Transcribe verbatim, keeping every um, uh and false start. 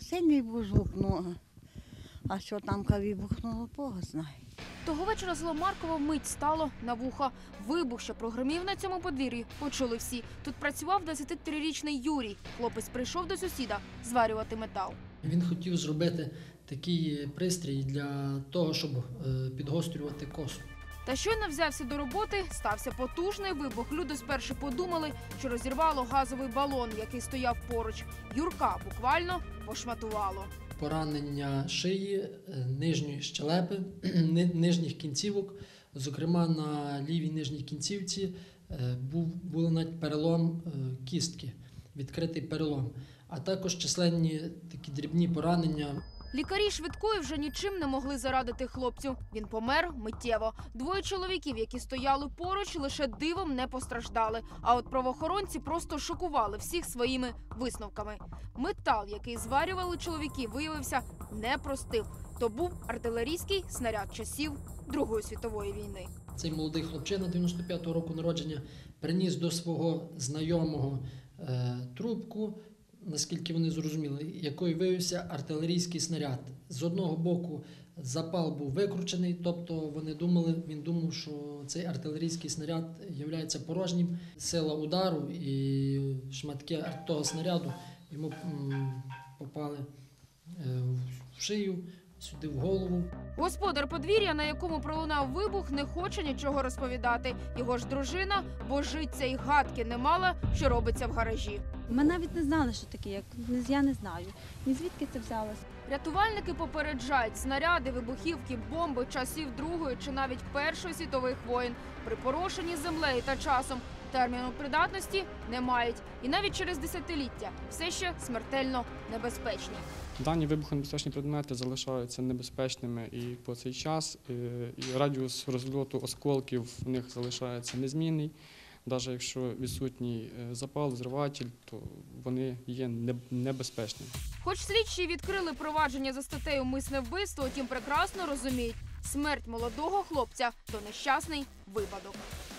сильний був звук, ну, а що там вибухнуло, Бог знає. Того вечора село Марково вмить стало на вуха. Вибух, що прогримів на цьому подвір'ї, почули всі. Тут працював двадцятитрирічний Юрій. Хлопець прийшов до сусіда зварювати метал. Він хотів зробити такий пристрій для того, щоб підгострювати косу. Та щойно взявся до роботи, стався потужний вибух. Люди спершу подумали, що розірвало газовий балон, який стояв поруч. Юрка буквально пошматувало. Поранення шиї, нижньої щелепи, нижніх кінцівок. Зокрема, на лівій нижній кінцівці був, був навіть перелом кістки, відкритий перелом. А також численні такі дрібні поранення. Лікарі швидкої вже нічим не могли зарадити хлопцю. Він помер миттєво. Двоє чоловіків, які стояли поруч, лише дивом не постраждали. А от правоохоронці просто шокували всіх своїми висновками. Метал, який зварювали чоловіки, виявився непростим. То був артилерійський снаряд часів Другої світової війни. Цей молодий хлопчина дев'яносто п'ятого року народження приніс до свого знайомого е, трубку, наскільки вони зрозуміли, якою виявився артилерійський снаряд. З одного боку запал був викручений, тобто вони думали, він думав, що цей артилерійський снаряд є порожнім. Сила удару і шматки того снаряду йому попали в шию, сюди в голову. Господар подвір'я, на якому пролунав вибух, не хоче нічого розповідати. Його ж дружина божиться і гадки не мала, що робиться в гаражі. Ми навіть не знали, що таке, як я не знаю. Ні звідки це взялося. Рятувальники попереджають, снаряди, вибухівки, бомби часів Другої чи навіть Першої світових воєн припорошені землею та часом терміну придатності не мають. І навіть через десятиліття все ще смертельно небезпечні. Дані вибухонебезпечні предмети залишаються небезпечними і по цей час, і радіус розльоту осколків в них залишається незмінний. Навіть якщо відсутній запал, зриватель, то вони є небезпечними. Хоч слідчі відкрили провадження за статтею «Умисне вбивство», утім прекрасно розуміють, смерть молодого хлопця – то нещасний випадок.